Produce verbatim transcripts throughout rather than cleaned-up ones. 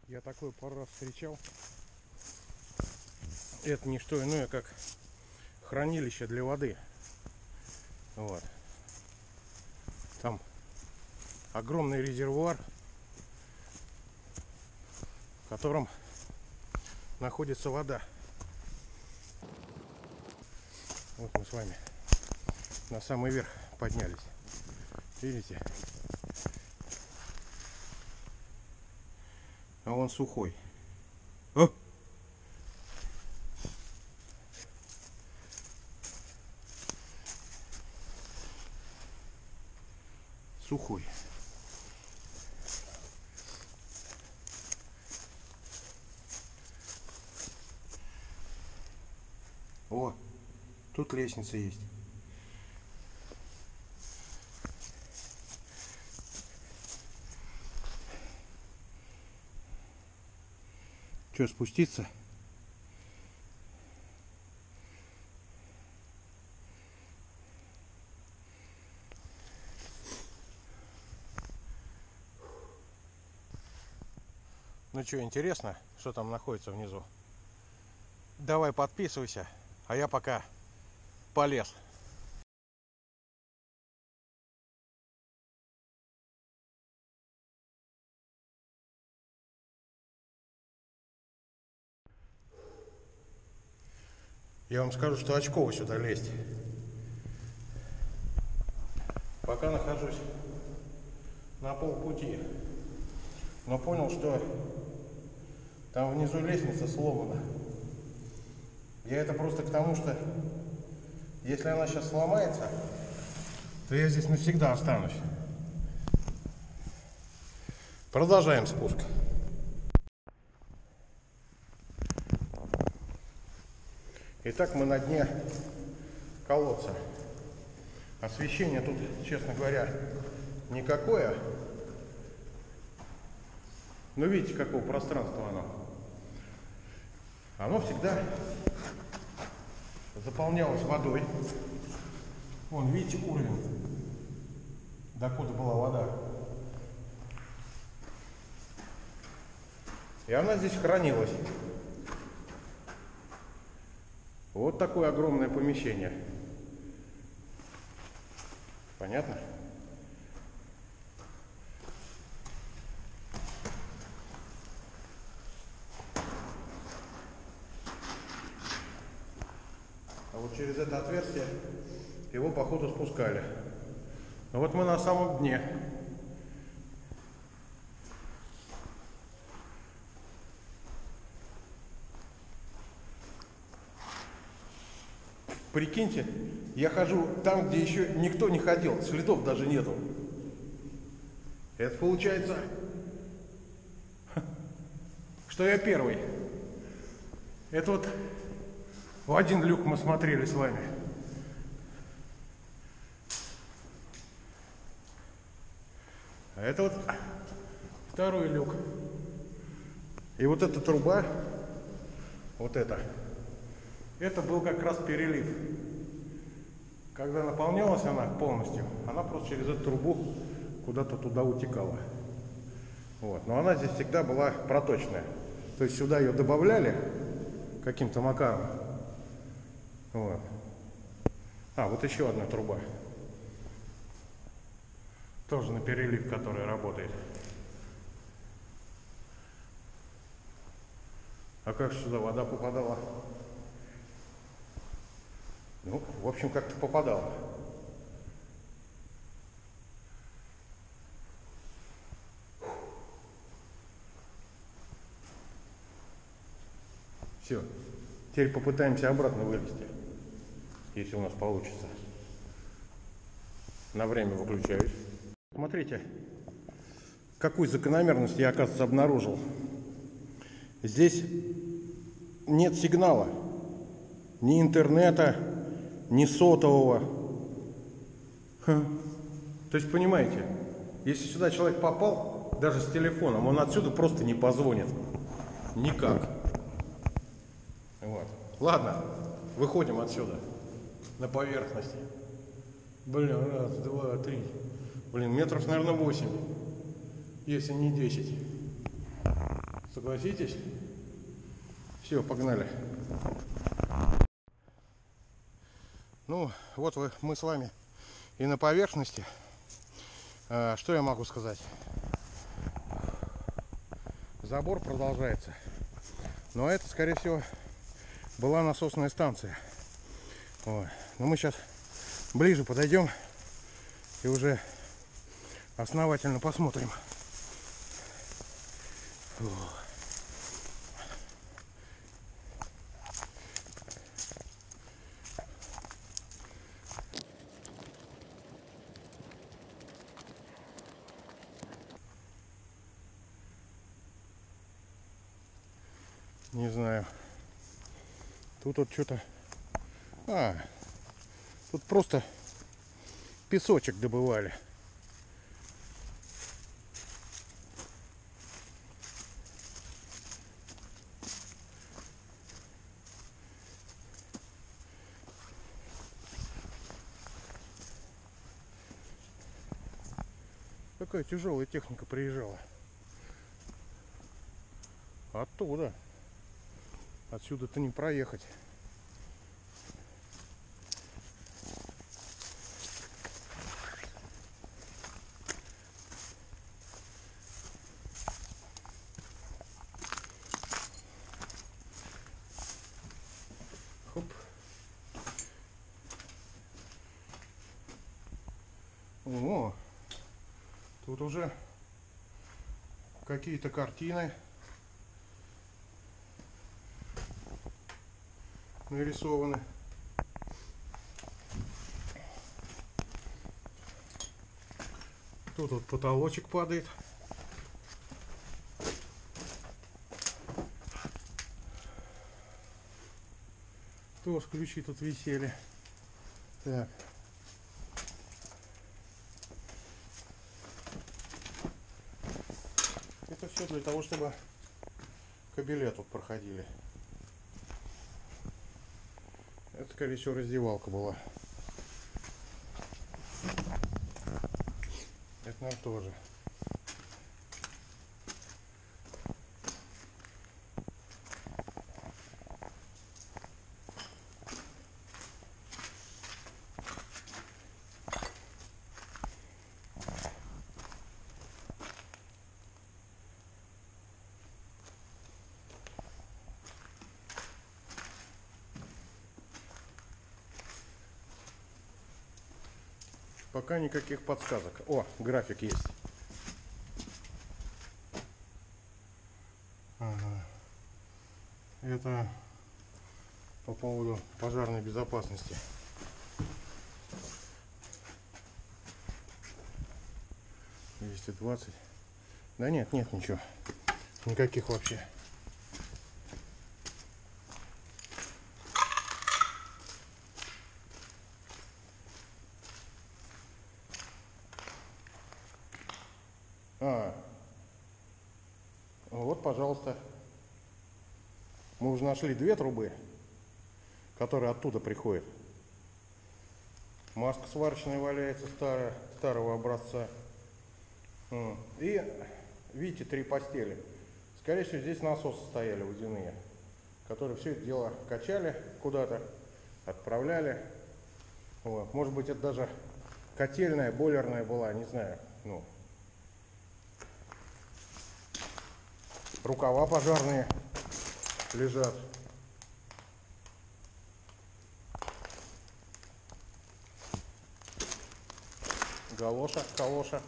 Я такой пару раз встречал. Это не что иное, как хранилище для воды. Вот. Там огромный резервуар, в котором находится вода. Вот мы с вами на самый верх поднялись. Видите? А он сухой. О! Сухой. О, тут лестница есть. Что, спуститься? Ну что, интересно, что там находится внизу? Давай подписывайся, а я пока полез. Я вам скажу, что очково сюда лезть. Пока нахожусь на полпути, но понял, что там внизу лестница сломана. Я это просто к тому, что если она сейчас сломается, то я здесь навсегда останусь. Продолжаем спуск. Итак, мы на дне колодца. Освещение тут, честно говоря, никакое. Но видите, какого пространства оно. Оно всегда заполнялось водой. Вон, видите, уровень, докуда была вода. И она здесь хранилась. Вот такое огромное помещение. Понятно? А вот через это отверстие его, походу, спускали. Но вот мы на самом дне. Прикиньте, я хожу там, где еще никто не ходил, следов даже нету. Это получается, что я первый. Это вот в один люк мы смотрели с вами. А это вот второй люк. И вот эта труба, вот эта, это был как раз перелив. Когда наполнялась она полностью, она просто через эту трубу куда-то туда утекала. Вот. Но она здесь всегда была проточная. То есть сюда ее добавляли каким-то макаром. Вот. А, вот еще одна труба. Тоже на перелив, который работает. А как же сюда вода попадала? Ну, в общем, как-то попадала. Все. Теперь попытаемся обратно вылезти, если у нас получится. На время выключаюсь. Смотрите, какую закономерность я, оказывается, обнаружил. Здесь нет сигнала. Ни интернета, ни сотового. Ха. То есть, понимаете, если сюда человек попал, даже с телефоном, он отсюда просто не позвонит. Никак. Вот. Ладно, выходим отсюда, на поверхность. Блин, раз, два, три. Блин, метров, наверное, восемь, если не десять. Согласитесь? Все, погнали. Ну, вот вы, мы с вами и на поверхности. А, что я могу сказать? Забор продолжается. Но это, скорее всего, была насосная станция. Вот. Но мы сейчас ближе подойдем и уже основательно посмотрим. Фу. Не знаю. Тут вот что-то... А, тут просто песочек добывали. Какая тяжелая техника приезжала. Оттуда. Отсюда-то не проехать. Хоп. О, тут уже какие-то картины нарисованы. Тут вот потолочек падает. Тоже ключи тут висели. Так. Это все для того, чтобы кабеля тут проходили. Это, скорее всего, раздевалка была. Это нам тоже. Пока никаких подсказок. О, график есть. Ага. Это по поводу пожарной безопасности. двести двадцать. Да нет, нет ничего. Никаких вообще. А, вот, пожалуйста. Мы уже нашли две трубы, которые оттуда приходят. Маска сварочная валяется, старая, старого образца. И, видите, три постели. Скорее всего, здесь насосы стояли водяные, которые все это дело качали куда-то, отправляли. Вот. Может быть, это даже котельная, бойлерная была, не знаю. Ну, рукава пожарные лежат. Галоша, калоша.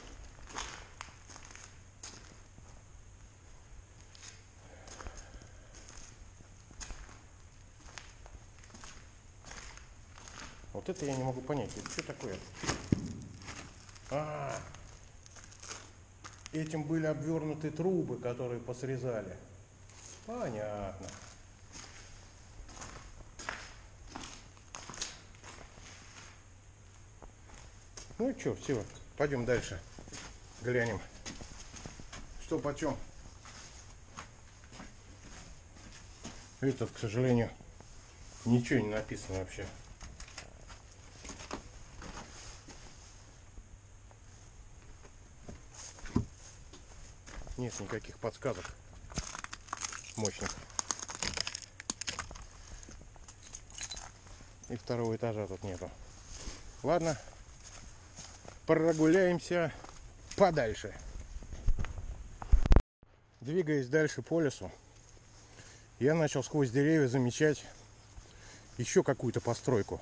Вот это я не могу понять. Это что такое? А, этим были обвернуты трубы, которые посрезали. Понятно. Ну и что, все, пойдем дальше. Глянем, что почем. Этот, к сожалению, ничего не написано вообще. Нет никаких подсказок. мощных. И второго этажа тут нету. Ладно, прогуляемся подальше. Двигаясь дальше по лесу, я начал сквозь деревья замечать еще какую-то постройку.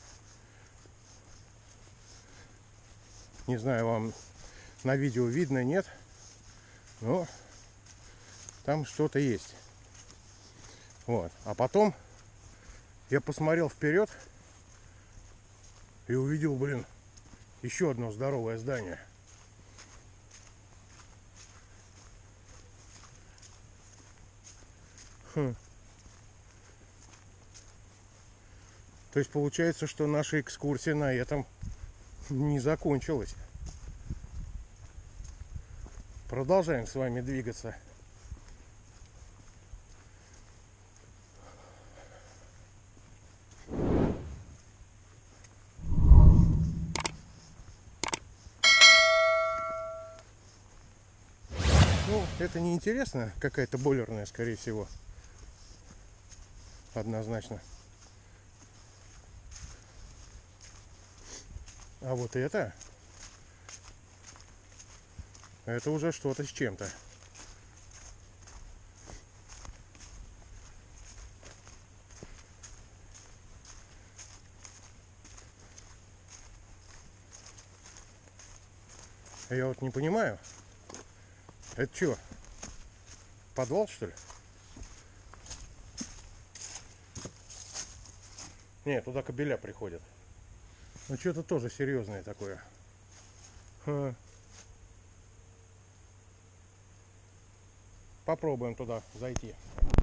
Не знаю, вам на видео видно, нет, но там что-то есть. Вот. А потом я посмотрел вперед и увидел, блин, еще одно здоровое здание. Хм. То есть получается, что наша экскурсия на этом не закончилась. Продолжаем с вами двигаться. Ну, это не интересно, какая-то бойлерная, скорее всего. Однозначно. А вот это, это уже что-то с чем-то. Я вот не понимаю. Это что? Подвал, что ли? Нет, туда кабеля приходят. Ну, что-то тоже серьезное такое. Ха. Попробуем туда зайти.